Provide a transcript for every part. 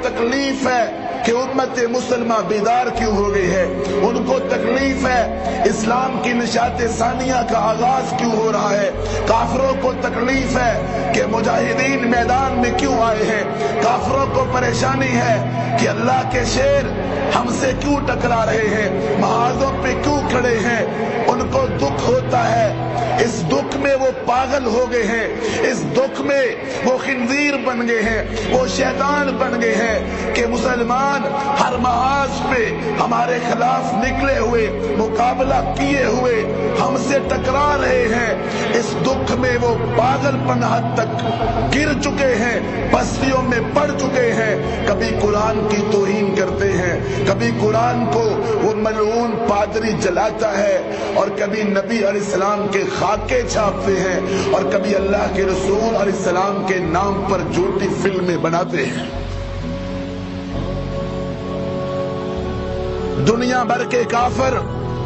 تکلیف ہے کہ امت مسلمہ بیدار کیوں ہو گئی ہے، ان کو تکلیف ہے اسلام کی نشاط ثانیہ کا آغاز کیوں ہو رہا ہے، کافروں کو تکلیف ہے کہ مجاہدین میدان میں کیوں آئے ہیں، کافروں کو پریشانی ہے کہ اللہ کے شیر ہم سے کیوں ٹکرا رہے ہیں، محاذوں پہ کیوں کھڑے ہیں، ان کو دکھ ہوتا ہے۔ اس دکھ میں وہ پاگل ہو گئے ہیں، اس دکھ میں وہ خنزیر بن گئے ہیں، وہ شیطان بن گئے ہیں کہ مسلمان ہر محاذ پہ ہمارے خلاف نکلے ہوئے، مقابلہ کیے ہوئے ہم سے ٹکرا رہے ہیں۔ اس دکھ میں وہ پاگل پن حد تک گر چکے ہیں، پستیوں میں پڑ چکے ہیں، کبھی قرآن کی توہین کرتے ہیں، کبھی قرآن کو وہ ملعون پادری جلاتا ہے، اور کبھی نبی علیہ السلام کے خاکے چھاپتے ہیں، اور کبھی اللہ کے رسول علیہ السلام کے نام پر جھوٹی فلمیں بناتے ہیں۔ دنیا بھر کے کافر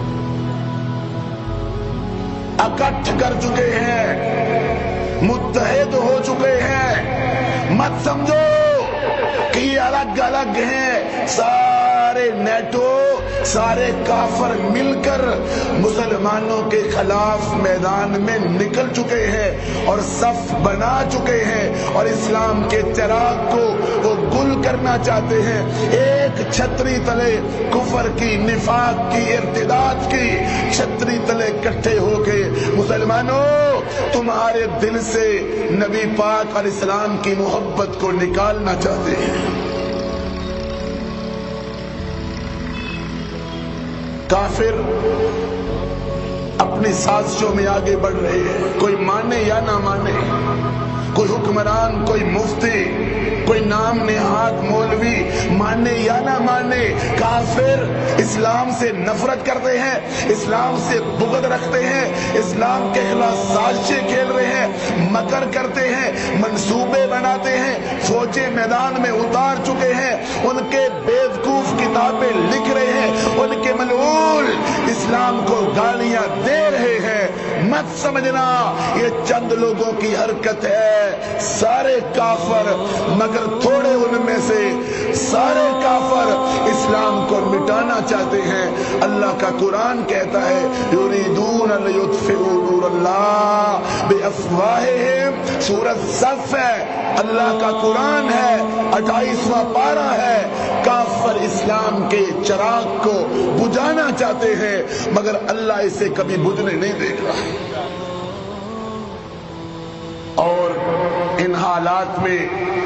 اکٹھ کر چکے ہیں، متحد ہو چکے ہیں۔ مت سمجھو کہ یہ الگ الگ ہیں، سارے نیٹو، سارے کافر مل کر مسلمانوں کے خلاف میدان میں نکل چکے ہیں اور صف بنا چکے ہیں، اور اسلام کے چراغ کو وہ گل کرنا چاہتے ہیں۔ ایک چھتری تلے کفر کی، نفاق کی، ارتداد کی چھتری تلے اکٹھے ہو کے مسلمانوں تمہارے دل سے نبی پاک علیہ السلام کی محبت کو نکالنا چاہتے ہیں۔ کافر اپنی سازشوں میں آگے بڑھ رہے ہیں، کوئی مانے یا نہ مانے، کوئی حکمران، کوئی مفتی، کوئی نام نہاد مولوی مانے یا نہ مانے، کافر اسلام سے نفرت کرتے ہیں، اسلام سے بغض رکھتے ہیں، اسلام کے خلاف سازشیں کھیل رہے ہیں، مکر کرتے ہیں، منصوبے بناتے ہیں، فوجیں میدان میں اتار چکے ہیں، ان کے بیوقوف کتابیں لکھ رہے ہیں، ان کے ملعون اسلام کو گالیاں دے رہے ہیں۔ مت سمجھنا یہ چند لوگوں کی حرکت ہے، سارے کافر، مگر تھوڑے ان میں سے سارے کافر اسلام کو مٹانا چاہتے ہیں۔ اللہ کا قرآن کہتا ہے یریدون لیطفئوا نور اللہ بافواہہم، سورۃ صف ہے، اللہ کا قرآن ہے، 28واں پارہ ہے۔ کافر اسلام کے چراغ کو بجھانا چاہتے ہیں، مگر اللہ اسے کبھی بجھنے نہیں دے گا۔ اور ان حالات میں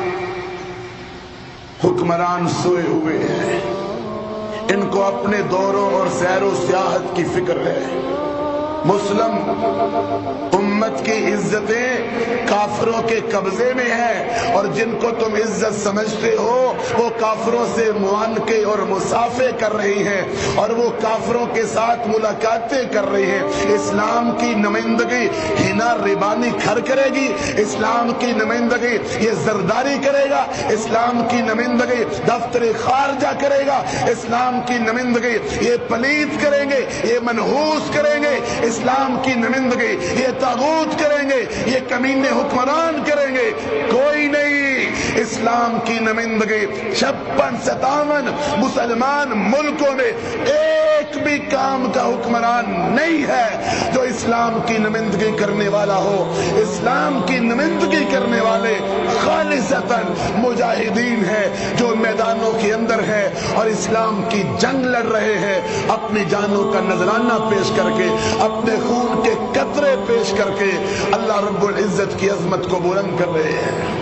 حکمران سوئے ہوئے ہیں، ان کو اپنے دوروں اور سیر و سیاحت کی فکر ہے۔ مسلم امت کی عزتیں کافروں کے قبضے میں ہیں، اور جن کو تم عزت سمجھتے ہو وہ کافروں سے معانقے اور مسافے کر رہی ہیں، اور وہ کافروں کے ساتھ ملاقاتیں کر رہی ہیں۔ اسلام کی نمائندگی ہنا ربانی کھر کرے گی، اسلام کی نمائندگی یہ زرداری کرے گا، اسلام کی نمائندگی دفتر خارجہ کرے گا، اسلام کی نمائندگی یہ پلیت کریں گے، یہ منحوس کریں گے، اسلام کی نمائندگی یہ طاغوت کریں گے، یہ کمینے حکمران کریں گے، کوئی نہیں۔ اسلام کی نمائندگی 56-57 مسلمان ملکوں میں ایک بھی کام کا حکمران نہیں ہے جو اسلام کی نمائندگی کرنے والا ہو۔ اسلام کی نمائندگی کرنے والے خالصتاً مجاہدین ہیں جو میدانوں کے اندر ہیں اور اسلام کی جنگ لڑ رہے ہیں، اپنی جانوں کا نذرانہ پیش کر کے، اپنے خون کے قطرے پیش کر کے اللہ رب العزت کی عظمت کو بلند کر رہے ہیں۔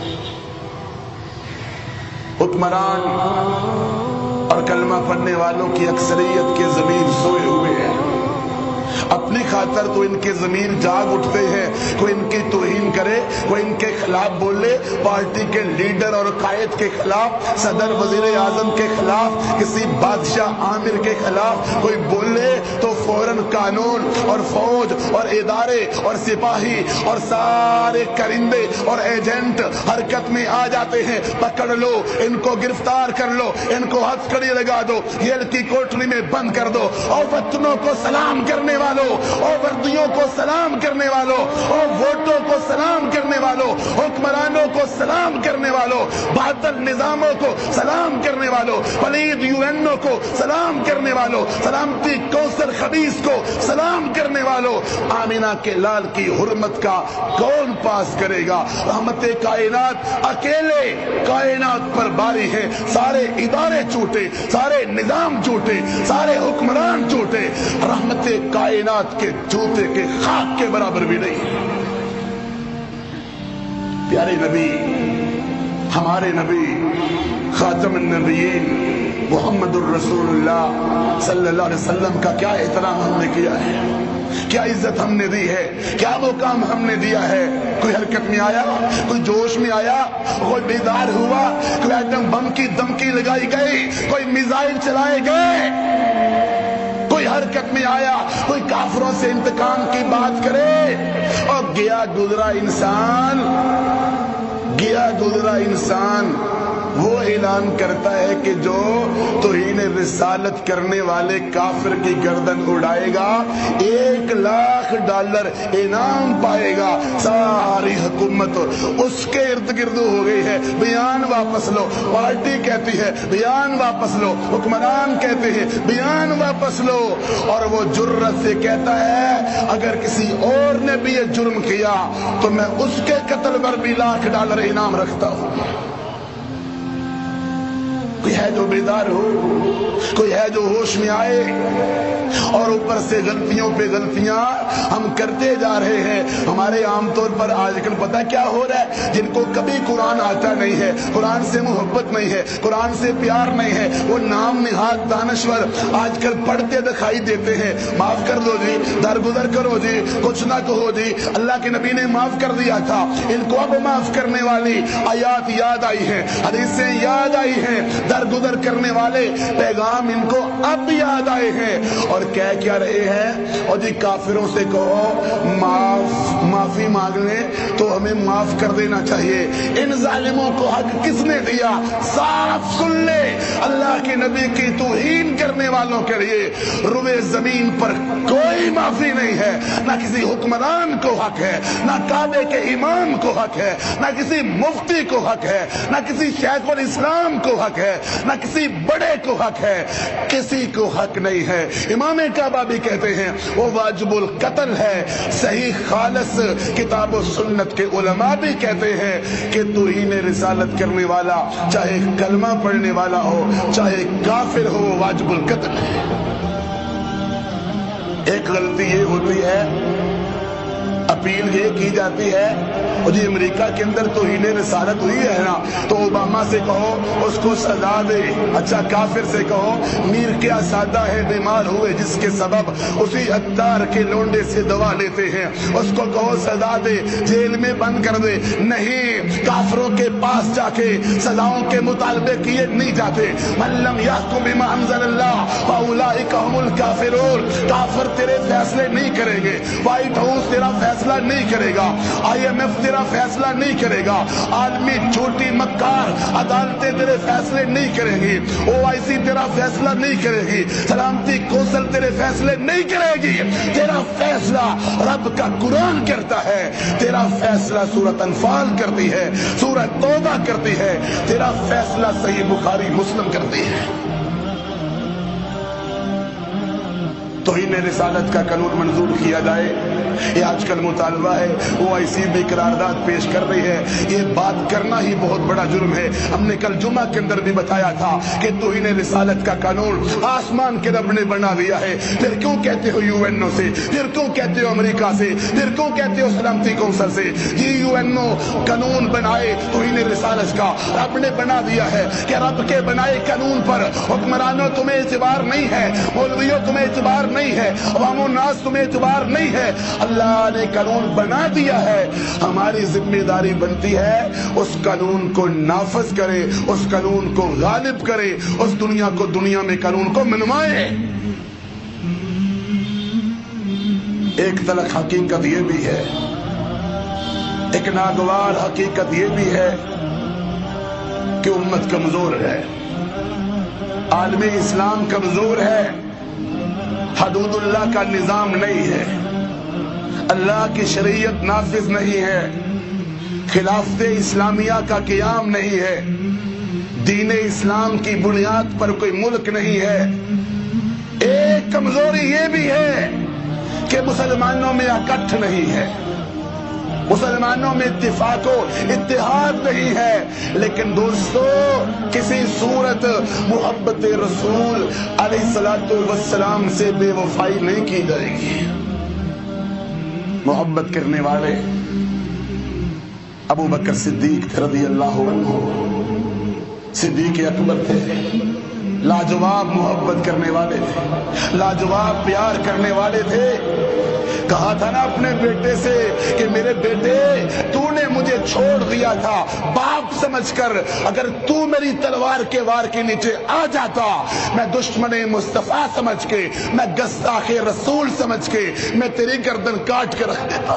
حکمران اور کلمہ پڑھنے والوں کی اکثریت کے ضمیر سوئے ہوئے ہیں، اپنی خاطر تو ان کے ضمیر جاگ اٹھتے ہیں، کوئی ان کی توہین کرے، کوئی ان کے خلاف بولے، پارٹی کے لیڈر اور قائد کے خلاف، صدر وزیر اعظم کے خلاف، کسی بادشاہ عامر کے خلاف کوئی بولے تو فوراً قانون اور فوج اور ادارے اور سپاہی اور سارے کرندے اور ایجنٹ حرکت میں آ جاتے ہیں، پکڑ لو ان کو، گرفتار کر لو ان کو، ہتھ کڑی لگا دو، جیل کی کوٹری میں بند کر دو، اور وطنوں کو سلام کرنے والوں والوں اور وردیوں کو سلام کرنے والوں اور ووٹوں کو سلام کرنے والوں، حکمرانوں کو سلام کرنے والوں، باطل نظاموں کو سلام کرنے والوں، پلید یو این او کو سلام کرنے والوں، سلامتی کوثر خبیث کو سلام کرنے والوں، آمینہ کے لال کی حرمت کا کون پاس کرے گا؟ رحمت کائنات اکیلے کائنات پر باری ہے، سارے ادارے جھوٹے، سارے نظام جھوٹے، سارے حکمران جھوٹے، رحمت کائنات کے جوتے کے خاک کے برابر بھی نہیں۔ پیارے نبی، ہمارے نبی خاتم النبیین محمد الرسول اللہ صلی اللہ علیہ وسلم کا کیا احترام ہم نے کیا ہے، کیا عزت ہم نے دی ہے، کیا مقام ہم نے دیا ہے؟ کوئی حرکت میں آیا، کوئی جوش میں آیا، کوئی بیدار ہوا، کوئی ایٹم بم کی دھمکی لگائی گئی، کوئی میزائل چلائے گئے، کوئی حرکت میں آیا، کوئی کافروں سے انتقام کی بات کرے؟ اور گیا گزرا انسان وہ اعلان کرتا ہے کہ جو توہین رسالت کرنے والے کافر کی گردن اڑائے گا $1,00,000 انعام پائے گا۔ ساری حکومت اس کے ارد گرد ہو گئی ہے، بیان واپس لو، پارٹی کہتی ہے بیان واپس لو، حکمران کہتے ہیں بیان واپس لو، اور وہ جرت سے کہتا ہے اگر کسی اور نے بھی یہ جرم کیا تو میں اس کے قتل پر بھی $1,00,000 انعام رکھتا ہوں۔ کوئی ہے جو بیدار ہو، کوئی ہے جو ہوش میں آئے، اور اوپر سے غلطیوں پہ غلطیاں ہم کرتے جا رہے ہیں۔ ہمارے عام طور پر آج کل پتہ کیا ہو رہا ہے؟ جن کو کبھی قرآن آتا نہیں ہے، قرآن سے محبت نہیں ہے، قرآن سے پیار نہیں ہے، وہ نام نہاد دانشور آج کل پڑھتے دکھائی دیتے ہیں۔ معاف کر دو جی، درگزر کرو جی، کچھ نہ کہو جی، اللہ کے نبی نے معاف کر دیا تھا، ان کو اب معاف کرنے والی آیات یاد آئی ہیں، حدیثیں یاد آئی ہیں، درگزر کرنے والے پیغام ان کو اب یاد آئے ہیں، اور کہہ کیا رہے ہیں؟ اور جی کافروں سے کہو معافی مانگ لیں تو ہمیں معاف کر دینا چاہیے۔ ان ظالموں کو حق کس نے دیا؟ صاف سن لے، اللہ کے نبی کی توہین کرنے والوں کے لیے روئے زمین پر کوئی معافی نہیں ہے، نہ کسی حکمران کو حق ہے، نہ کعبے کے امام کو حق ہے، نہ کسی مفتی کو حق ہے، نہ کسی شیخ الاسلام کو حق ہے، نہ کسی بڑے کو حق ہے، کسی کو حق نہیں ہے۔ امام کعبہ بھی کہتے ہیں وہ واجب القتل ہے، صحیح خالص کتاب و سنت کے علماء بھی کہتے ہیں کہ توہین رسالت کرنے والا چاہے کلمہ پڑھنے والا ہو چاہے کافر ہو واجب القتل ہے۔ ایک غلطی یہ ہوتی ہے، اپیل یہ کی جاتی ہے اور جی امریکہ کے اندر توہین رسالت ہوئی ہے نا تو اوباما سے کہو اس کو سزا دے، اچھا کافر سے کہو میر کیا سادہ ہے بیمار ہوئے جس کے سبب اسی عطار کے لونڈے سے دوا لیتے ہیں، اس کو کہو سزا دے، جیل میں بند کر دے۔ نہیں، کافروں کے پاس جا کے سزاؤں کے مطالبے کیے نہیں جاتے۔ من لم یحکم بما انزل اللہ فاولئک هم الکافرون، کافر تیرے فیصلے نہیں کریں گے، وائٹ ہاؤس تیرا فیصلہ نہیں کرے گا، IMF تیرا فیصلہ نہیں کرے گا، عالمی جھوٹی مکار عدالتیں تیرے فیصلے نہیں کریں گی، OIC تیرا فیصلہ نہیں کرے گی، سلامتی کونسل تیرے فیصلے نہیں کرے گی، تیرا فیصلہ رب کا قرآن کرتا ہے، تیرا فیصلہ سورۃ انفال کرتی ہے، سورۃ توبہ کرتی ہے، تیرا فیصلہ صحیح بخاری مسلم کرتی ہے۔ توہین رسالت کا قانون منظور کیا جائے، یہ آج کل مطالبہ ہے، OIC بھی قرارداد پیش کر رہی ہے، یہ بات کرنا ہی بہت بڑا جرم ہے۔ ہم نے کل جمعہ کے اندر بھی بتایا تھا کہ توہین رسالت کا قانون آسمان کے رب نے بنا دیا ہے، پھر کیوں کہتے ہو UN سے، پھر کیوں کہتے ہو امریکہ سے، پھر کیوں کہتے ہو سلامتی کونسل سے؟ یہ UNO قانون بنائے توہین رسالت کا، رب نے بنا دیا ہے کہ رب کے بنائے قانون پر حکمرانوں تمہیں اعتبار نہیں ہے، مولویوں تمہیں اعتبار نہیں ہے، عوام الناس تمہیں اعتبار نہیں ہے، اللہ نے قانون بنا دیا ہے، ہماری ذمہ داری بنتی ہے اس قانون کو نافذ کرے، اس قانون کو غالب کرے، اس دنیا کو دنیا میں قانون کو منوائے۔ ایک طلق حقیقت یہ بھی ہے، ایک ناگوار حقیقت یہ بھی ہے کہ امت کمزور ہے، عالم اسلام کمزور ہے، हदूदुल्लाह का निजाम नहीं है, अल्लाह की शरीयत नाफिज नहीं है, खिलाफत इस्लामिया का क़याम नहीं है, दीन इस्लाम की बुनियाद पर कोई मुल्क नहीं है। एक कमजोरी ये भी है कि मुसलमानों में इकट्ठ नहीं है, मुसलमानों में इत्तिफाक इत्तेहाद नहीं है। लेकिन दोस्तों, किसी सूरत मोहब्बत रसूल अलैहिस्सलातु वस्सलाम से बेवफाई नहीं की जाएगी। मोहब्बत करने वाले अबू बकर सिद्दीक रज़ियल्लाहु अन्हु सिद्दीक अकबर थे, लाजवाब मोहब्बत करने वाले थे, लाजवाब प्यार करने वाले थे। कहा था ना अपने बेटे से कि मेरे बेटे, तूने मुझे छोड़ दिया था बाप समझकर, अगर तू मेरी तलवार के वार के नीचे आ जाता, मैं दुश्मन मुस्तफा समझ के, मैं गस्ताखे रसूल समझ के, मैं तेरी गर्दन काट के रख देता।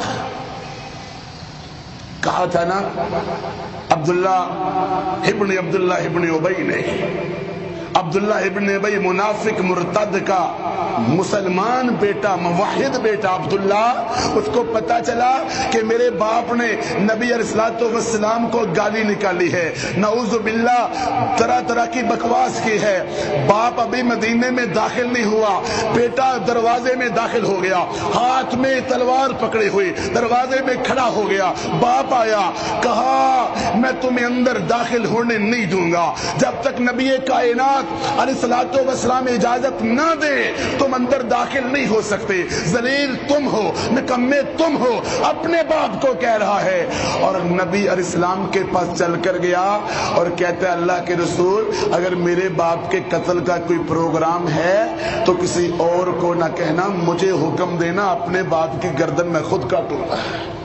कहा था ना अब्दुल्ला इब्न उबई ने, अब्दुल्ला इब्न उबई मुनाफिक मुर्तद का मुसलमान बेटा, मुवाहिद बेटा अब्दुल्ला, उसको पता चला कि मेरे बाप ने नबी अलैहिस्सलातु वस्सलाम को गाली निकाली है, नऊज़ु बिल्लाह, तरह तरह की बकवास की है। बाप अभी मदीने में दाखिल नहीं हुआ, बेटा दरवाजे में दाखिल हो गया, हाथ में तलवार पकड़ी हुई दरवाजे में खड़ा हो गया। बाप आया, कहा मैं तुम्हें अंदर दाखिल होने नहीं दूंगा जब तक नबी कायनात अलैहिस्सलातु वस्सलाम इजाजत ना दे, तुम अंदर दाखिल नहीं हो सकते। जलील तुम हो, निकम्मे तुम हो, अपने बाप को कह रहा है। और नबी अलैहिस्सलाम के पास चल कर गया और कहता है, अल्लाह के रसूल, अगर मेरे बाप के कत्ल का कोई प्रोग्राम है तो किसी और को ना कहना, मुझे हुक्म देना, अपने बाप की गर्दन में खुद काटूंगा।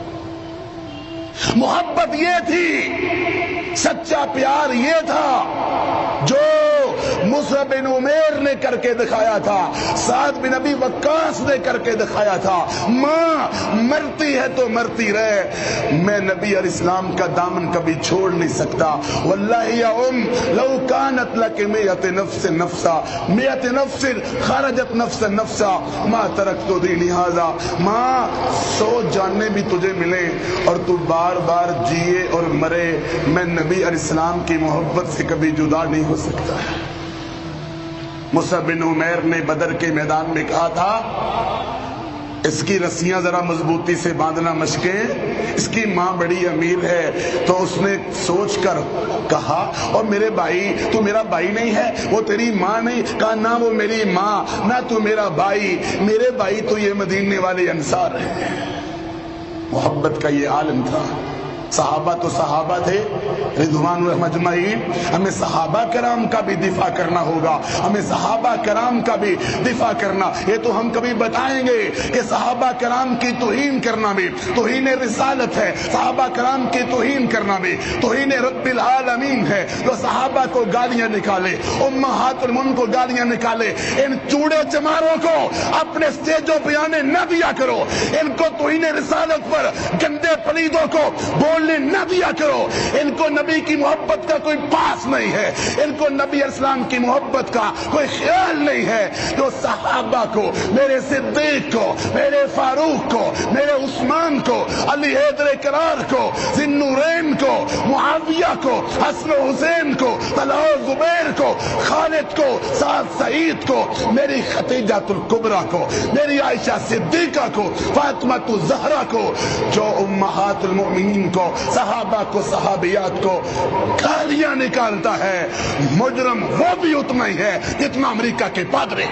मोहब्बत ये थी, सच्चा प्यार ये था जो मुसअब बिन उमैर ने करके दिखाया था, साद बिन अबी वक्कास ने करके दिखाया था। माँ मरती है तो मरती रहे, मैं नबी अलैहिस्सलाम का दामन कभी छोड़ नहीं सकता। वल्लाहि या उम लौ कानत लक मियत नफ्स नफ्सा मियत नफ्स खरजत नफ्स नफ्सा मा तरक्तु दीनी हाजा। माँ 100 जाने भी तुझे मिले और तू बार बार जिए और मरे, मैं नबी अलैहिस्सलाम की मोहब्बत से कभी जुदा नहीं हो सकता। मुसअब बिन उमैर ने बदर के मैदान में कहा था, इसकी रस्सियां जरा मजबूती से बांधना मशकें, इसकी माँ बड़ी अमीर है। तो उसने सोच कर कहा, और मेरे भाई, तू मेरा भाई नहीं है, वो तेरी माँ नहीं। कहा ना वो मेरी माँ, ना तू मेरा भाई, मेरे भाई तो ये मदीने वाले अंसार है। मोहब्बत का ये आलम था। सहाबा तो सहाबा थे रिज़वानुल्लाह अजमईन, हमें सहाबा कराम का भी दिफा करना होगा, हमें सहाबा कराम का भी दिफा करना। ये तो हम कभी बताएंगे कि सहाबा कराम की तौहीन करना भी तौहीन रिसालत है, सहाबा कराम की तौहीन करना भी तौहीन रब्बिल आलमीन है। जो सहाबा को गालियां निकाले, उम्महातुल मोमिनीन को गालियां निकाले, इन चूड़े चमारों को अपने स्टेजों पे आने न दिया करो, इनको तौहीन रिसालत पर गंदे पलीदों को बोलने न दिया करो। इनको नबी की मोहब्बत का कोई पास नहीं है, इनको नबी इस्लाम की मोहब्बत का कोई ख्याल नहीं है। जो सहाबा को, मेरे सिद्दीक को, मेरे फारूक को, मेरे उस्मान को, अली हैदर करार को, जिन्नूरैन को, मुआविया को, हसन हुसैन को, तलहा जुबैर को, खालिद को, साद सईद को, मेरी खतीजातुल कुबरा को, मेरी आयशा सिद्दीका को, फातिमातु ज़हरा को, जो उम्महातुल मोमिनीन को, सहाबा को, सहाबियात को गालियां निकालता है, मुजरम वो भी उतना ही है जितना अमेरिका के पादरी।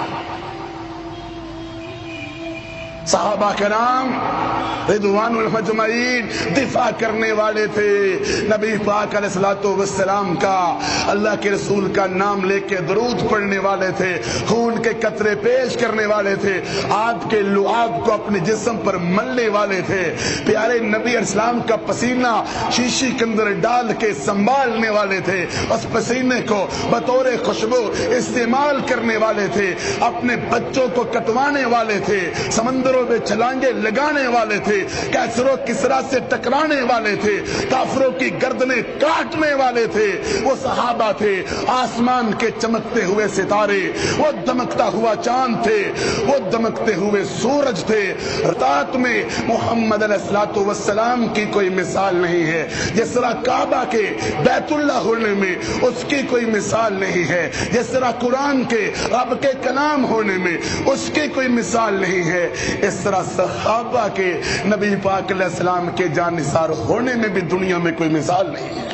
सहाबा कराम रिज़वानुल्लाह अजमईन दिफा करने वाले थे नबी पाक अलैहिस्सलातु वस्सलाम का, अल्लाह के रसूल का नाम लेके दरूद पढ़ने वाले थे, खून के कतरे पेश करने वाले थे, आपके लुआब को अपने जिस्म पर मलने वाले थे, प्यारे नबी अलैहिस्सलाम का पसीना शीशी के अंदर डाल के संभालने वाले थे, उस पसीने को बतौर खुशबू इस्तेमाल करने वाले थे, अपने बच्चों को कटवाने वाले थे, समंदरों کافروں میں چھلانگے لگانے والے تھے، کیسر و کسریٰ سے ٹکرانے والے تھے، کافروں کی گردنیں کاٹنے والے تھے، وہ صحابہ تھے۔ آسمان کے چمکتے ہوئے ستارے، وہ دمکتا ہوا چاند تھے، وہ دمکتے ہوئے سورج تھے۔ رات میں محمد علیہ السلام کی کوئی مثال نہیں ہے، جس طرح کعبہ کے بیت اللہ ہونے میں اس کی کوئی مثال نہیں ہے، جس طرح قرآن کے رب کے کلام ہونے میں اس کی کوئی مثال نہیں ہے، اس طرح صحابہ کے نبی پاک علیہ السلام کے جانثار ہونے میں بھی دنیا میں کوئی مثال نہیں ہے۔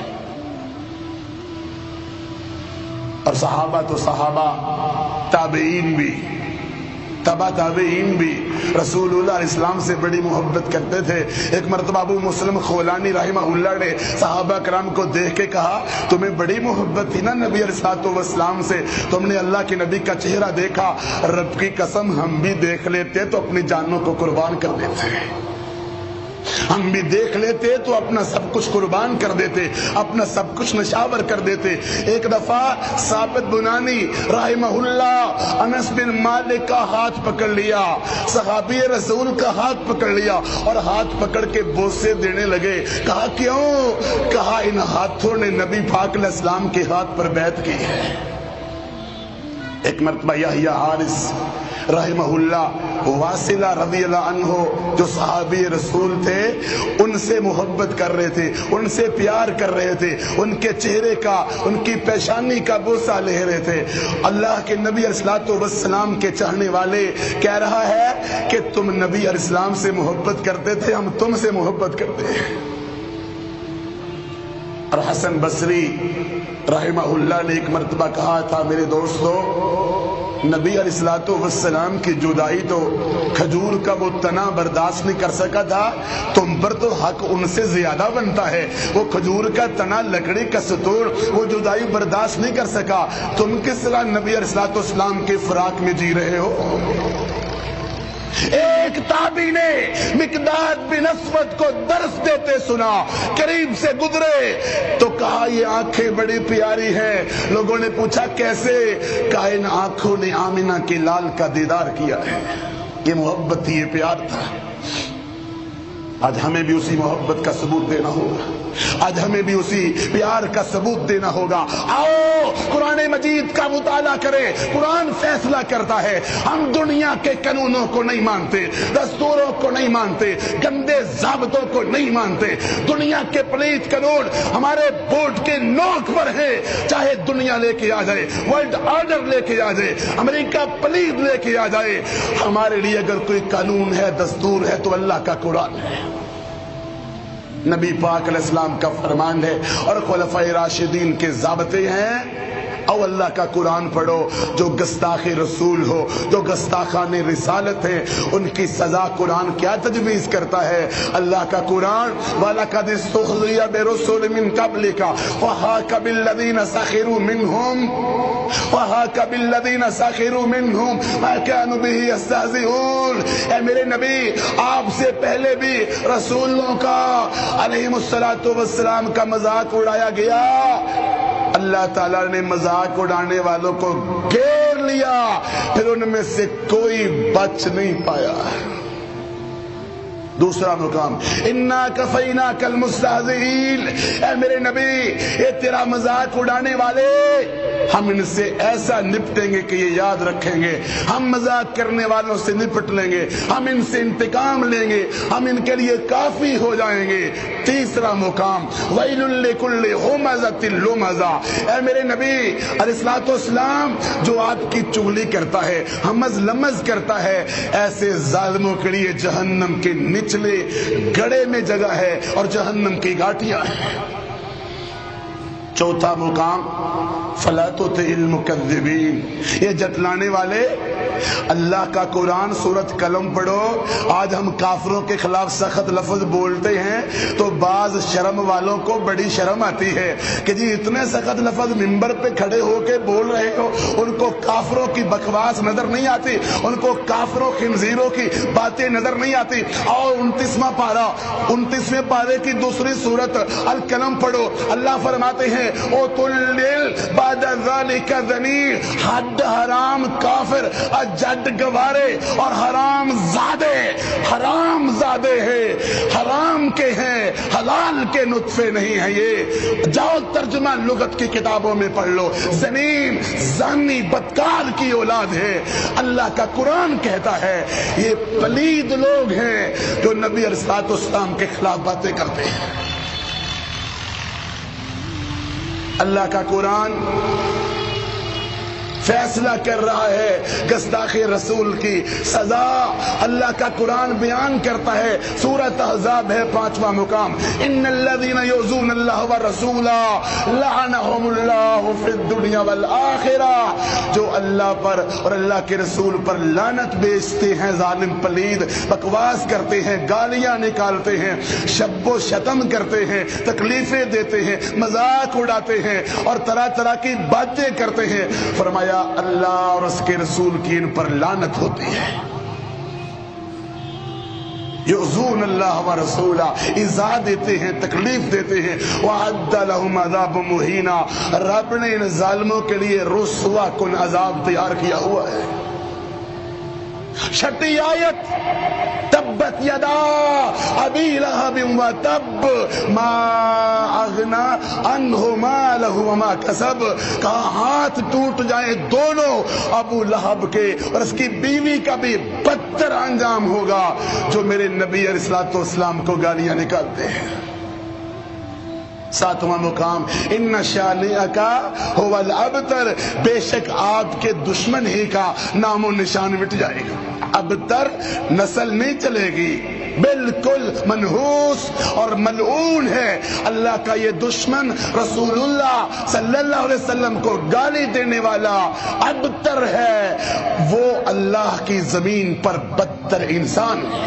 اور صحابہ تو صحابہ، تابعین بھی، تبع تابعین بھی رسول اللہ علیہ السلام سے بڑی محبت کرتے تھے۔ ایک مرتبہ ابو مسلم خولانی رحمہ اللہ نے صحابہ کرام کو دیکھ کے کہا، تمہیں بڑی محبت تھی نا نبی علیہ السلام سے، تم نے اللہ کے نبی کا چہرہ دیکھا، رب کی قسم ہم بھی دیکھ لیتے تو اپنی جانوں کو قربان کر دیتے، ہم بھی دیکھ لیتے تو اپنا سب کچھ قربان کر دیتے، اپنا سب کچھ نشاور کر دیتے۔ ایک دفعہ ثابت بنانی رحمہ اللہ انس بن مالک کا ہاتھ پکڑ لیا، صحابی رسول کا ہاتھ پکڑ لیا اور ہاتھ پکڑ کے بوسے دینے لگے۔ کہا کیوں؟ کہا ان ہاتھوں نے نبی پاک علیہ السلام کے ہاتھ پر بیعت کی ہے۔ ایک مرتبہ یحییٰ حارث رحمہ اللہ واصلہ رضی اللہ عنہ جو صحابی رسول تھے، ان سے محبت کر رہے تھے، ان سے پیار کر رہے تھے، ان کے چہرے کا، ان کی پیشانی کا بوسہ لے رہے تھے۔ اللہ کے نبی علیہ السلام کے چاہنے والے کہہ رہا ہے کہ تم نبی علیہ السلام سے محبت کرتے تھے، ہم تم سے محبت کرتے ہیں۔ اور حسن بصری رحمہ اللہ نے ایک مرتبہ کہا تھا، میرے دوستو، نبی علیہ السلام کی جدائی تو کھجور کا وہ تنا برداشت نہیں کر سکا تھا، تم پر تو حق ان سے زیادہ بنتا ہے۔ وہ کھجور کا تنا، لکڑی کا ستون، وہ جدائی برداشت نہیں کر سکا، تم کس طرح نبی علیہ السلام کے فراق میں جی رہے ہو؟ ایک تابعی نے مقداد بن اسود کو درس دیتے سنا، قریب سے گزرے تو کہا یہ آنکھیں بڑی پیاری ہیں۔ لوگوں نے پوچھا کیسے؟ کہا ان آنکھوں نے آمنہ کے لال کا دیدار کیا ہے۔ یہ محبت تھی، یہ پیار تھا۔ آج ہمیں بھی اسی محبت کا ثبوت دینا ہوگا، آج ہمیں بھی اسی پیار کا ثبوت دینا ہوگا۔ آؤ قرآن مجید کا مطالعہ کریں، قرآن فیصلہ کرتا ہے۔ ہم دنیا کے قانونوں کو نہیں مانتے، دستوروں کو نہیں مانتے، گندے ضابطوں کو نہیں مانتے۔ دنیا کے پلیت قانون ہمارے بورڈ کے نوک پر ہے، چاہے دنیا لے کے آ جائے، ورلڈ آرڈر لے کے آ جائے، امریکہ پلیت لے کے آ جائے، ہمارے لیے اگر کوئی قانون ہے، دستور ہے تو اللہ کا قرآن ہے، نبی پاک علیہ السلام کا فرمان ہے اور خلفائے راشدین کے ضابطے ہیں۔ او اللہ کا قرآن پڑھو، جو گستاخ رسول ہو، جو گستاخان رسالت ہے، ان کی سزا قرآن کیا تجویز کرتا ہے؟ اللہ کا قرآن وَلَقَدِ اسْتُهْزِئَ بِرُسُلٍ مِّن قَبْلِكَ وَحَاقَ بِالَّذِينَ سَخِرُوا مِنْهُمْ مَا كَانُوا بِهِ يَسْتَهْزِئُونَ۔ اے میرے نبی، آپ سے پہلے بھی رسولوں کا علیہم السلام کا مذاق اڑایا گیا، اللہ تعالیٰ نے مذاق اڑانے والوں کو گھیر لیا، پھر ان میں سے کوئی بچ نہیں پایا۔ دوسرا مقام اِنَّا كَفَيْنَاكَ الْمُسْتَهْزِئِينَ، اے میرے نبی، یہ تیرا مذاق اڑانے والے، ہم ان سے ایسا نپٹیں گے کہ یہ یاد رکھیں گے، ہم مذاق کرنے والوں سے نپٹ لیں گے، ہم ان سے انتقام لیں گے، ہم ان کے لیے کافی ہو جائیں گے۔ تیسرا مقام وَيْلٌ لِّكُلِّ هُمَزَةٍ لُمَزَةٍ، اے میرے نبی علیہ السلام، جو آپ کی چغلی کرتا ہے، ہمز لمز کرتا ہے، ایسے ظالموں کے لیے جہنم کے نچلے گڑے میں جگہ ہے اور جہنم کی گھاٹیاں ہیں۔ چوتھا مقام فَلَا تُطِعِ الْمُكَذِّبِينَ، یہ جتلانے والے، اللہ کا قرآن سورۃ قلم پڑھو۔ آج ہم کافروں کے خلاف سخت لفظ بولتے ہیں تو بعض شرم والوں کو بڑی شرم آتی ہے کہ جی اتنے سخت لفظ ممبر پہ کھڑے ہو کے بول رہے ہو، ان کو کافروں کی بکواس نظر نہیں آتی، ان کو کافروں خنزیروں کی باتیں نظر نہیں آتی۔ اور 29واں پارہ، 29ویں پارے کی دوسری سورت القلم پڑھو، اللہ فرماتے ہیں او تل بعد ذلك ذنی، حد حرام کافر جڈ گوارے اور حرام زادے ہیں، حرام کے ہیں، حلال کے نطفے نہیں ہیں یہ۔ جاؤ ترجمہ لغت کی کتابوں میں پڑھ لو، زنیم زانی بدکار کی اولاد ہے۔ اللہ کا قرآن کہتا ہے یہ پلید لوگ ہیں جو نبی علیہ السلام کے خلاف باتیں کرتے ہیں۔ اللہ کا قرآن فیصلہ کر رہا ہے گستاخی رسول کی سزا۔ اللہ کا قرآن بیان کرتا ہے، سورۃ احزاب ہے 5واں مقام، ان الذین یؤذون اللہ ورسولہ لعنہم اللہ فی الدنیا والآخرہ۔ جو اللہ پر اور اللہ کے رسول پر لعنت بیچتے ہیں، ظالم پلید بکواس کرتے ہیں، گالیاں نکالتے ہیں، شب و شتم کرتے ہیں، تکلیفیں دیتے ہیں، مذاق اڑاتے ہیں اور طرح طرح کی باتیں کرتے ہیں، فرمایا اللہ اور اس کے رسول کی ان پر لعنت ہوتی ہے۔ یؤذون اللہ ورسولہ، ایذا دیتے ہیں، تکلیف دیتے ہیں، وَأَعَدَّ لَهُمْ عَذَابٌ مُهِينًا، رب نے ان ظالموں کے لیے رسوا کن عذاب تیار کیا ہوا ہے۔ چھٹی آیت، تبت یدا ابی لہب وتب ما اغنا عنہ مالہ وما کسب، کہا ہاتھ ٹوٹ جائیں دونوں ابو لہب کے اور اس کی بیوی کا بھی بدتر انجام ہوگا جو میرے نبی علیہ السلام کو گالیاں نکالتے ہیں۔ 7واں مقام، ان شانئک ھو الابتر، بے شک آپ کے دشمن ہی کا نام و نشان مٹ جائے گا۔ ابتر نسل نہیں چلے گی، بالکل منحوس اور ملعون ہے اللہ کا یہ دشمن، رسول اللہ صلی اللہ علیہ وسلم کو گالی دینے والا ابتر ہے، وہ اللہ کی زمین پر بدتر انسان ہے۔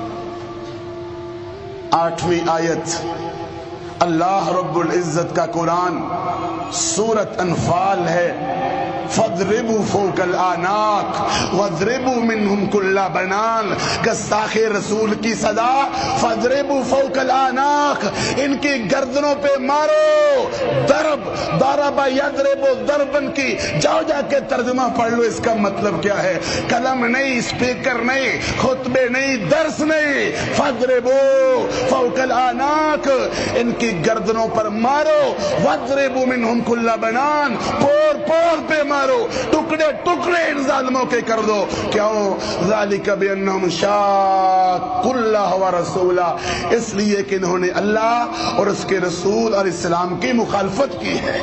8ویں آیت، اللہ رب العزت کا قرآن سورۃ انفال ہے، فَاضْرِبُوا فَوْقَ الْأَعْنَاقِ وَاضْرِبُوا مِنْهُمْ كُلَّ بَنَانٍ، گستاخ رسول کی سزا، فَاضْرِبُوا فَوْقَ الْأَعْنَاقِ، ان کی گردنوں پہ مارو، ضرب ضرب یضرب ضربن کی، جاؤ جا کے ترجمہ پڑھ لو اس کا مطلب کیا ہے۔ قلم نہیں، اسپیکر نہیں، خطبے نہیں، درس نہیں، فَاضْرِبُوا فَوْقَ الْأَعْنَاقِ، ان کی گردنوں پر مارو، وَاضْرِبُوا مِنْهُمْ كُلَّ بَنَانٍ، پور پہ مارو، ٹکڑے ٹکڑے ان ظالموں کے کر دو۔ کیوں؟ ذالک بانہم شاقوا اللہ ورسولہ، اس لیے کہ انہوں نے اللہ اور اس کے رسول اور اسلام کی مخالفت کی ہے۔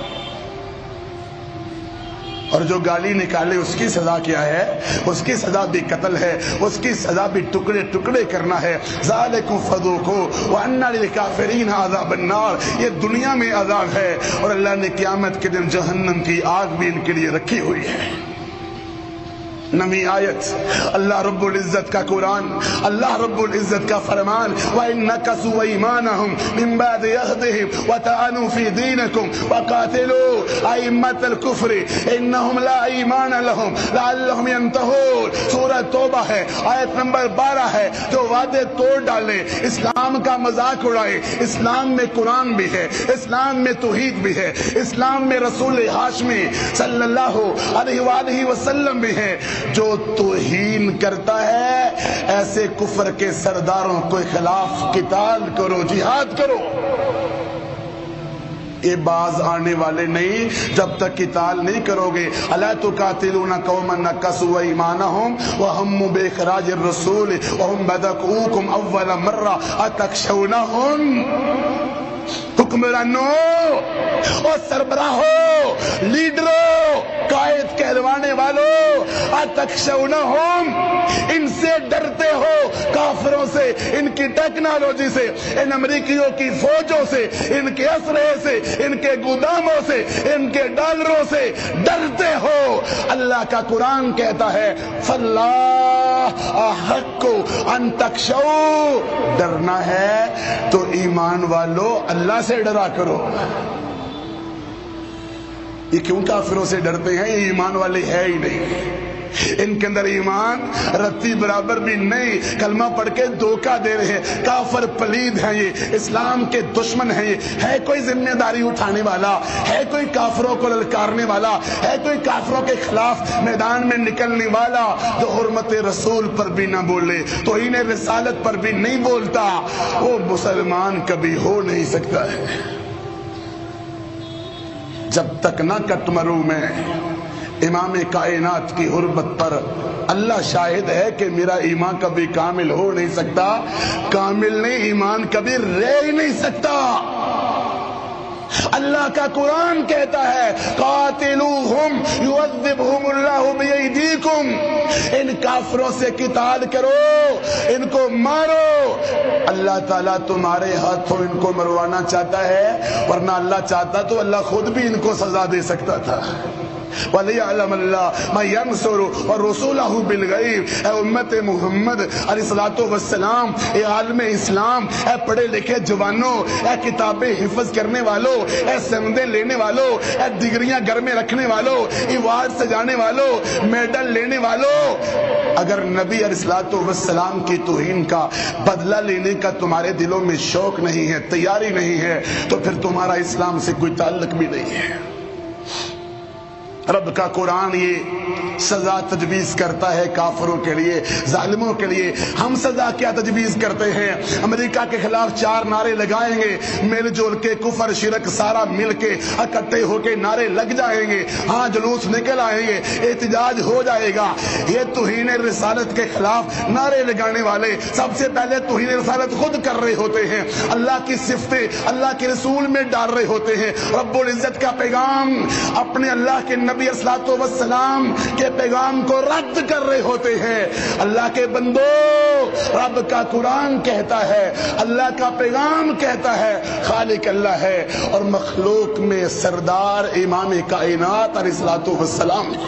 اور جو گالی نکالے اس کی سزا کیا ہے؟ اس کی سزا بھی قتل ہے، اس کی سزا بھی ٹکڑے ٹکڑے کرنا ہے۔ ذالکم فذوقوا وان للکافرین عذاب النار، یہ دنیا میں عذاب ہے اور اللہ نے قیامت کے دن جہنم کی آگ بھی ان کے لیے رکھی ہوئی ہے۔ 9ویں آیت، اللہ رب العزت کا قرآن، اللہ رب العزت کا فرمان، وَإِن نَكَثُوا أَيْمَانَهُمْ مِن بَعْدِ عَهْدِهِمْ وَطَعَنُوا فِي دِينِكُمْ وَقَاتِلُوا أَئِمَّةَ الْكُفْرِ إِنَّهُمْ لَا أَيْمَانَ لَهُمْ لَعَلَّهُمْ يَنْتَهُونَ، سورہ توبہ ہے، آیت نمبر 12 ہے۔ جو وعدے توڑ ڈالے، اسلام کا مذاق اڑائے، اسلام میں قرآن بھی ہے، اسلام میں توحید بھی ہے، اسلام میں رسول ہاشمی صلی اللہ علیہ وآلہ وسلم بھی ہے، جو توہین کرتا ہے ایسے کفر کے سرداروں کے خلاف قتال کرو، جہاد کرو۔ یہ باز آنے والے نہیں جب تک قتال نہیں کرو گے۔ الا تقاتلون قوما نكثوا ایمانهم وهموا باخراج الرسول وهم بدؤوكم اول مره اتخشونهم، حکمرانوں اور سربراہوں، لیڈروں، قائد کہلوانے والوں، اتخشونہم، ان سے ڈرتے ہو، کافروں سے، ان کی ٹیکنالوجی سے، ان امریکیوں کی فوجوں سے، ان کے اسلحے سے، ان کے گوداموں سے، ان کے ڈالروں سے ڈرتے ہو۔ اللہ کا قرآن کہتا ہے فاللہ احق ان تخشوا، ڈرنا ہے تو ایمان والو اللہ سے ڈرا کرو۔ یہ کیوں کافروں سے ڈرتے ہیں؟ یہ ایمان والے ہے ہی نہیں۔ ان کے اندر ایمان رتی برابر بھی نہیں، کلمہ پڑھ کے دھوکہ دے رہے ہیں، کافر پلید ہیں، یہ اسلام کے دشمن ہیں۔ یہ ہے کوئی ذمہ داری اٹھانے والا؟ ہے کوئی کافروں کو للکارنے والا؟ ہے کوئی کافروں کے خلاف میدان میں نکلنے والا جو حرمت رسول پر بھی نہ بولے، توہین رسالت پر بھی نہیں بولتا؟ وہ مسلمان کبھی ہو نہیں سکتا ہے۔ جب تک نہ کٹ مروں میں امام کائنات کی حرمت پر، اللہ شاہد ہے کہ میرا ایمان کبھی کامل ہو نہیں سکتا، کامل نہیں، ایمان کبھی رہ ہی نہیں سکتا۔ اللہ کا قرآن کہتا ہے قاتلوہم یعذبہم اللہ بیدیکم، ان کافروں سے قتال کرو، ان کو مارو۔ اللہ تعالیٰ تمہارے ہاتھوں ان کو مروانا چاہتا ہے، ورنہ اللہ چاہتا تو اللہ خود بھی ان کو سزا دے سکتا تھا۔ وَلِيَعْلَمَ اللَّهُ مَن يَنصُرُ وَرُسُولَهُ بِالْغَيْبِ۔ اے امت محمد علیہ الصلوۃ والسلام، اے عالم اسلام، اے پڑھے لکھے جوانوں، اے کتابیں حفظ کرنے والوں، اے سندیں لینے والوں، اے ڈگریاں گھر میں رکھنے والوں، ایوارڈ سجانے والوں، میڈل لینے والوں، اگر نبی علیہ الصلوۃ والسلام کی توہین کا بدلہ لینے کا تمہارے دلوں میں شوق نہیں ہے، تیاری نہیں ہے، تو پھر تمہارا اسلام سے کوئی تعلق بھی نہیں ہے۔ رب کا قرآن یہ سزا تجویز کرتا ہے کافروں کے لیے، ظالموں کے لیے۔ ہم سزا کیا تجویز کرتے ہیں؟ امریکہ کے خلاف 4 نعرے لگائیں گے، مل جل کے، کفر شرک سارا مل کے اکٹھے ہو کے نعرے لگ جائیں گے، ہاں جلوس نکل آئیں گے، احتجاج ہو جائے گا۔ یہ توہین رسالت کے خلاف نعرے لگانے والے سب سے پہلے توہین رسالت خود کر رہے ہوتے ہیں، اللہ کی صفتیں اللہ کے رسول میں ڈال رہے ہوتے ہیں، رب العزت کا پیغام اپنے اللہ کے نبی علیہ الصلوۃ والسلام کے پیغام کو رد کر رہے ہوتے ہیں۔ اللہ کے بندو، رب کا قرآن کہتا ہے، اللہ کا پیغام کہتا ہے، خالق اللہ ہے اور مخلوق میں سردار امام کائنات علیہ الصلوۃ والسلام ہے۔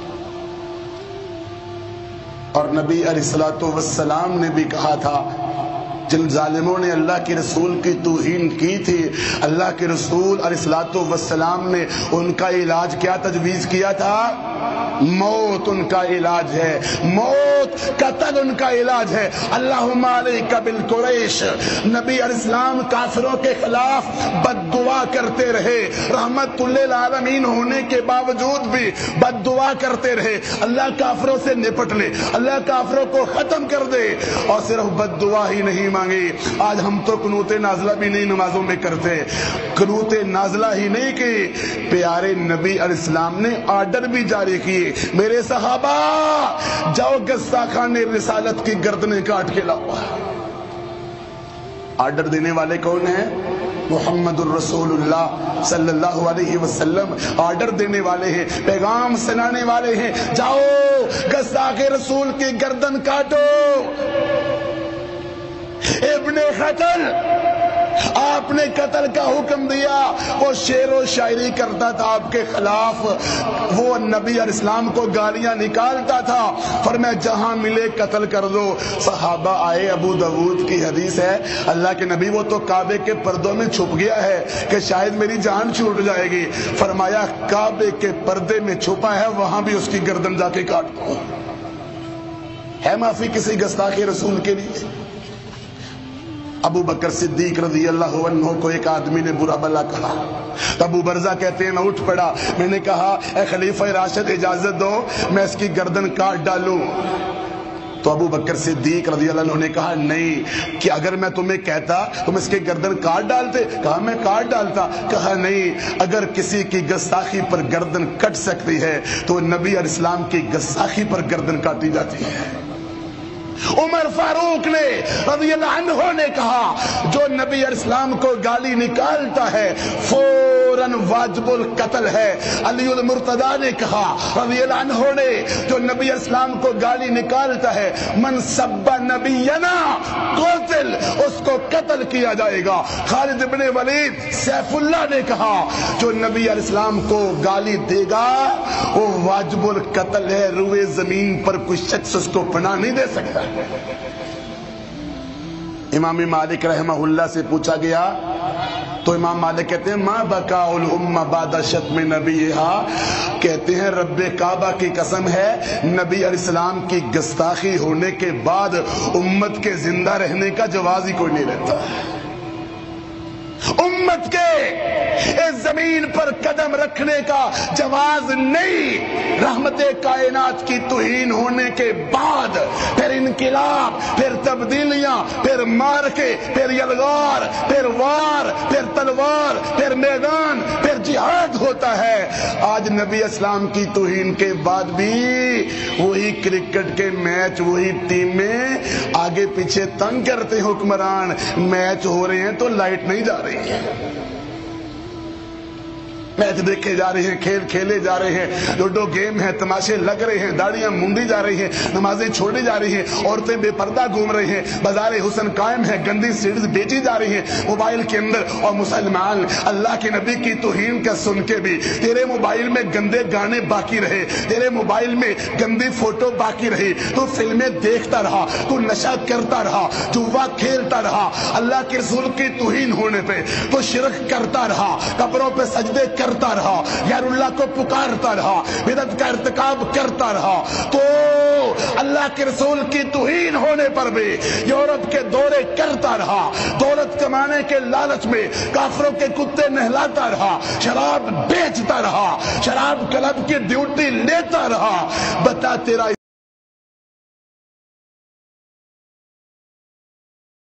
اور نبی علیہ الصلوۃ والسلام نے بھی کہا تھا، جن ظالموں نے اللہ کے رسول کی توہین کی تھی، اللہ کے رسول علیہ الصلوۃ والسلام نے ان کا علاج کیا تجویز کیا تھا؟ موت ان کا علاج ہے، موت، قتل ان کا علاج ہے۔ اللہم علیک بالقریش۔ نبی علیہ السلام کافروں کے خلاف بد دعا کرتے رہے، رحمت للعالمین ہونے کے باوجود بھی بد دعا کرتے رہے، اللہ کافروں سے نپٹ لے، اللہ کافروں کو ختم کر دے۔ اور صرف بد دعا ہی نہیں مانگی، آج ہم تو قنوت نازلہ بھی نہیں نمازوں میں کرتے، قنوت نازلہ ہی نہیں کی، پیارے نبی علیہ السلام نے آرڈر بھی جاری کیے، میرے صحابہ جاؤ گستاخان رسالت کی گردنیں کاٹ کے لاؤ۔ آرڈر دینے والے کون ہیں؟ محمد الرسول اللہ صلی اللہ علیہ وسلم آرڈر دینے والے ہیں، پیغام سنانے والے ہیں، جاؤ گستاخ رسول کی گردن کاٹو۔ ابن قتل، آپ نے قتل کا حکم دیا، وہ شعر و شاعری کرتا تھا آپ کے خلاف، وہ نبی علیہ السلام کو گالیاں نکالتا تھا، فرمایا جہاں ملے قتل کر دو۔ صحابہ آئے، ابو داؤد کی حدیث ہے، اللہ کے نبی وہ تو کعبے کے پردوں میں چھپ گیا ہے کہ شاید میری جان چھوٹ جائے گی، فرمایا کعبے کے پردے میں چھپا ہے، وہاں بھی اس کی گردن جا کے کاٹ دو۔ ہے معافی کسی گستاخ رسول کے لیے؟ ابو بکر صدیق رضی اللہ عنہ کو ایک آدمی نے برا بلا کہا، تو ابو برزہ کہتے ہیں میں اٹھ پڑا، میں نے کہا اے خلیفہ راشد اجازت دو میں اس کی گردن کاٹ ڈالوں۔ تو ابو بکر صدیق رضی اللہ عنہ نے کہا نہیں، کہ اگر میں تمہیں کہتا تم اس کی گردن کاٹ ڈالتے؟ کہا میں کاٹ ڈالتا۔ کہا نہیں، اگر کسی کی گستاخی پر گردن کٹ سکتی ہے تو نبی علیہ السلام کی گستاخی پر گردن کاٹی جاتی ہے۔ عمر فاروق نے رضی اللہ عنہ نے کہا جو نبی علیہ السلام کو گالی نکالتا ہے فوراً واجب القتل ہے۔ علی المرتضیٰ نے کہا رضی اللہ عنہ نے جو نبی علیہ السلام کو گالی نکالتا ہے من سب نبینا قتل، اس کو قتل کیا جائے گا۔ خالد بن ولید سیف اللہ نے کہا جو نبی علیہ السلام کو گالی دے گا وہ واجب القتل ہے، روئے زمین پر کوئی شخص اس کو پناہ نہیں دے سکتا۔ امام مالک رحمہ اللہ سے پوچھا گیا تو امام مالک کہتے ہیں ما بکاء الامہ بعد شتم نبیہا، کہتے ہیں رب کعبہ کی قسم ہے نبی علیہ السلام کی گستاخی ہونے کے بعد امت کے زندہ رہنے کا جواز ہی کوئی نہیں رہتا۔ امت کے اس زمین پر قدم رکھنے کا جواز نہیں۔ رحمت کائنات کی توہین ہونے کے بعد پھر انقلاب، پھر تبدیلیاں، پھر مارکے، پھر یلغار، پھر وار، پھر تلوار، پھر میدان، پھر جہاد ہوتا ہے۔ آج نبی اسلام کی توہین کے بعد بھی وہی کرکٹ کے میچ، وہی ٹیمیں آگے پیچھے تنگ کرتے حکمران۔ میچ ہو رہے ہیں تو لائٹ نہیں جا رہی ہے، میچ دیکھے جا رہے ہیں، کھیل کھیلے جا رہے ہیں، لوڈو گیم ہے، تماشے لگ رہے ہیں، داڑیاں مونڈی جا رہی ہیں، نمازیں چھوڑی جا رہی ہیں، عورتیں بے پردہ گھوم رہی ہیں، بازار حسن قائم ہے، گندی سیڈز بیچی جا رہی ہیں موبائل کے اندر۔ اور مسلمان اللہ کے نبی کی توہین کا سن کے بھی تیرے موبائل میں گندے گانے باقی رہے، تیرے موبائل میں گندی فوٹو باقی رہی، تو فلمیں دیکھتا رہا، تو نشہ کرتا رہا، جوا کھیلتا رہا، اللہ کے رسول کی توہین ہونے پہ تو شرک کرتا رہا، قبروں پہ سجدے کرتا رہا، غیر اللہ کو پکارتا رہا، بدعت کا ارتکاب کرتا رہا، تو اللہ کے رسول کی توہین ہونے پر بھی یورپ کے دورے کرتا رہا، دولت کمانے کے لالچ میں کافروں کے کتے نہلاتا رہا، شراب بیچتا رہا، شراب کلب کی ڈیوٹی لیتا رہا۔ بتا تیرا